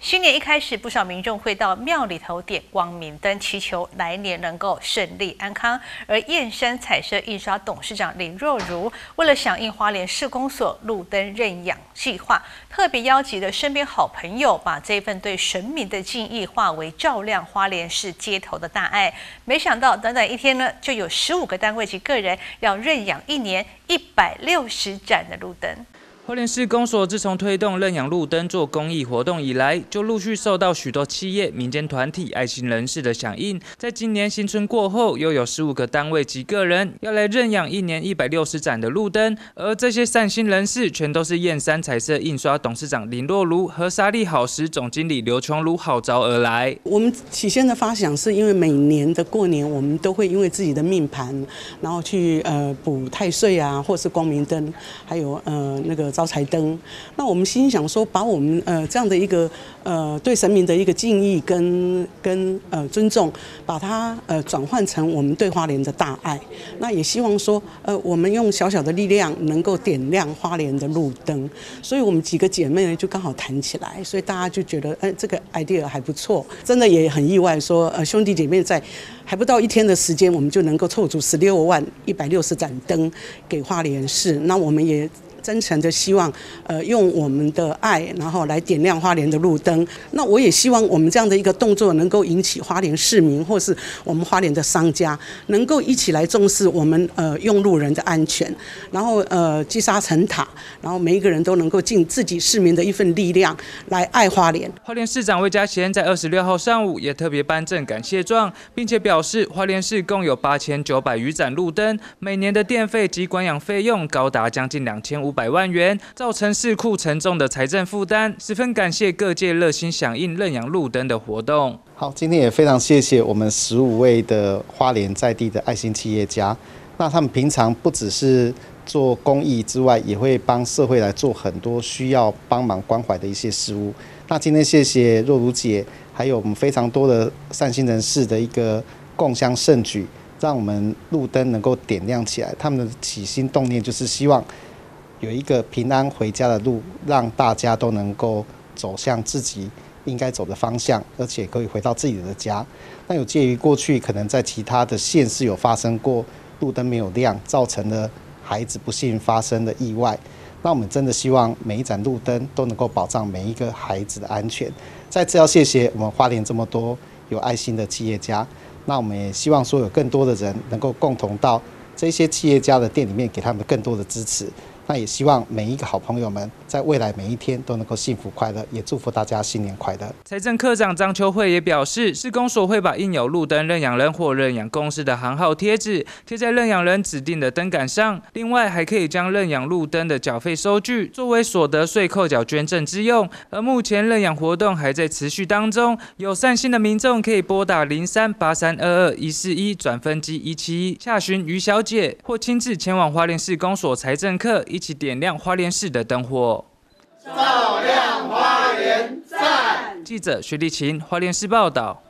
新年一开始，不少民众会到庙里头点光明灯，祈求来年能够顺利安康。而燕山彩色印刷董事长林若如，为了响应花莲市公所路灯认养计划，特别邀集了身边好朋友，把这份对神明的敬意化为照亮花莲市街头的大爱。没想到短短一天呢，就有15个单位及个人要认养一年160盏的路灯。 花莲市公所自从推动认养路灯做公益活动以来，就陆续受到许多企业、民间团体、爱心人士的响应。在今年新春过后，又有15个单位及个人要来认养一年160盏的路灯，而这些善心人士全都是燕山彩色印刷董事长林若如和沙利好食总经理刘琼如号召而来。 我们起先的发想是因为每年的过年，我们都会因为自己的命盘，然后去补太岁啊，或是光明灯，还有那个招财灯。那我们心想说，把我们这样的一个对神明的一个敬意跟尊重，把它转换成我们对花莲的大爱。那也希望说我们用小小的力量能够点亮花莲的路灯。所以我们几个姐妹呢就刚好谈起来，所以大家就觉得这个 idea 还不错，真的也很意外说兄弟姐妹在还不到1天的时间，我们就能够凑足16万160盏灯给花莲市。那我们也真诚的希望，用我们的爱，然后来点亮花莲的路灯。那我也希望我们这样的一个动作能够引起花莲市民或是我们花莲的商家，能够一起来重视我们用路人的安全，然后积沙成塔，然后每一个人都能够尽自己市民的一份力量来爱花莲。 花莲市长魏家贤在26号上午也特别颁证感谢状，并且表示花莲市共有8900余盏路灯，每年的电费及管养费用高达将近2500万元，造成市库沉重的财政负担，十分感谢各界热心响应认养路灯的活动。 好，今天也非常谢谢我们15位的花莲在地的爱心企业家。那他们平常不只是做公益之外，也会帮社会来做很多需要帮忙关怀的一些事物。那今天谢谢若如姐，还有我们非常多的善心人士的一个共襄盛举，让我们路灯能够点亮起来。他们的起心动念就是希望有一个平安回家的路，让大家都能够走向自己应该走的方向，而且可以回到自己的家。那有介于过去可能在其他的县市有发生过路灯没有亮，造成了孩子不幸发生的意外。那我们真的希望每一盏路灯都能够保障每一个孩子的安全。再次要谢谢我们花莲这么多有爱心的企业家。那我们也希望说有更多的人能够共同到这些企业家的店里面，给他们更多的支持。那也希望每一个好朋友们在未来每一天都能够幸福快乐，也祝福大家新年快乐。 财政科长张秋惠也表示，市公所会把印有路灯认养人或认养公司的行号贴纸贴在认养人指定的灯杆上，另外还可以将认养路灯的缴费收据作为所得税扣缴捐赠之用。而目前认养活动还在持续当中，有善心的民众可以拨打0383221141转分机171洽询于小姐，或亲自前往花莲市公所财政课一起点亮花莲市的灯火。 照亮花莲，赞！ 记者薛立琴，花莲市报道。